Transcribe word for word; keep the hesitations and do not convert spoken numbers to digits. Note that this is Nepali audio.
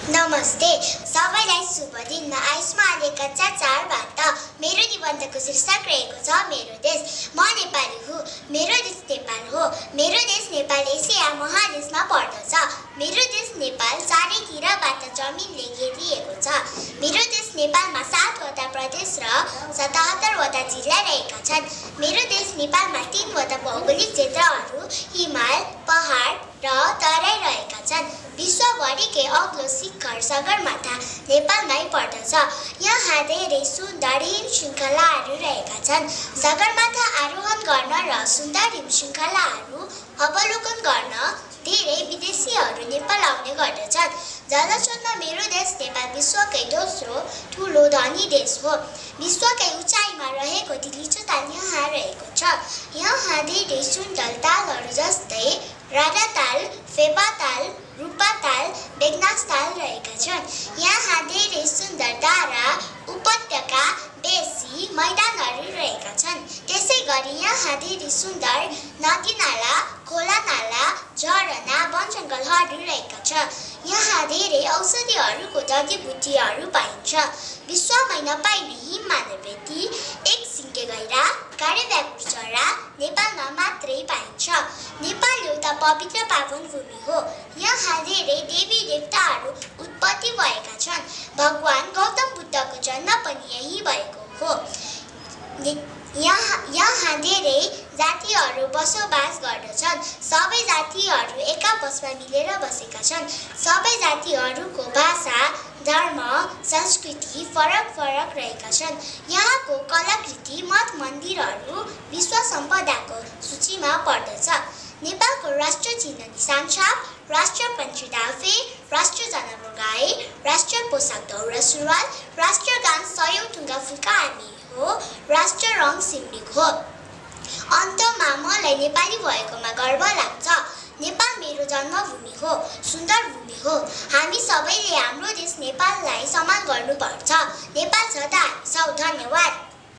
नमस्ते सबैलाई शुभ दिन। म आयुष्मा आले कक्षा चारबाट मेरो निबन्धको शीर्षक रहेको छ मेरो देश। म नेपाली हुँ। मेरो देश नेपाल हो। मेरो देश नेपाल एसिया महादेशमा पर्दछ। मेरो देश नेपाल चारैतिरबाट जमिनले घेरिएको छ। मेरो देश नेपालमा सातवटा प्रदेश र सतहत्तरवटा जिल्ला रहेका छन्। मेरो देश नेपालमा तीनवटा भौगोलिक क्षेत्रहरू हिमाल, पहाड र तराई रहेका छन्। विश्वभरिकै अग्लो शिखर सगरमाथा नेपालमै पर्दछ। यहाँ धेरै सुन्दर हिम श्रृङ्खलाहरू रहेका छन्। सगरमाथा आरोहण गर्न र सुन्दर हिम श्रृङ्खलाहरू अवलोकन गर्न धेरै विदेशीहरू नेपाल आउने गर्दछन्। जलस्रोतमा मेरो देश नेपाल विश्वकै दोस्रो ठुलो धनी देश हो। विश्वकै उचाइमा रहेको दिलिचो ताल यहाँ रहेको छ। यहाँ धेरै सुन्दर तालहरू जस्तै राधा ताल, फेपा ताल, रूपा ताल, बेगनास ताल रहेका छन्। यहाँ धेरै सुन्दर दारा, उपत्यका, बेसी, मैदानहरू रहेका छन्। त्यसै गरी यहाँ धेरै सुन्दर नदीनाला, खोलानाला, झरना, वनजङ्गलहरू रहेका छ। यहाँ धेरै औषधिहरूको जडीबुटीहरू पाइन्छ। विश्वमै नपाइने हिम मानववेदी, एक सिङ्गे गैंडा, काँडे भ्याकुर चरा नेपालमा मात्रै पाइन्छ। नेपाल एउटा पवित्र पावन भूमि हो। यहाँ धेरै देवी देवताहरू उत्पत्ति भएका छन्। भगवान गौतम बुद्धको जन्म पनि यही भएको हो। यहाँ यहाँ धेरै जातिहरू बसोबास गर्दछन्। सबै जातिहरू एक आपसमा मिलेर बसेका छन्। सबै जातिहरूको भाषा, धर्म, संस्कृति फरक फरक रहेका छन्। यहाँको कलाकृति, मठ मन्दिरहरू विश्व सम्पदाको सूचीमा पर्दछ। नेपालको राष्ट्रिय चिन्ह निशान छाप, राष्ट्रिय पक्षी डाल्फे, राष्ट्रिय जनावर गाई, राष्ट्रिय पोसाक दौरा सुरुवाल, राष्ट्रिय गान सयौं ढुङ्गा फुल्का हामी हो, राष्ट्रिय रङ सिम्रिक हो। अन्तमा मलाई नेपाली भएकोमा गर्व लाग्छ। नेपाल मेरो जन्मभूमि हो, सुन्दर भूमि हो। हामी सबैले हाम्रो देश नेपाललाई सम्मान गर्नुपर्छ। नेपाल सदा हामी छौँ। धन्यवाद।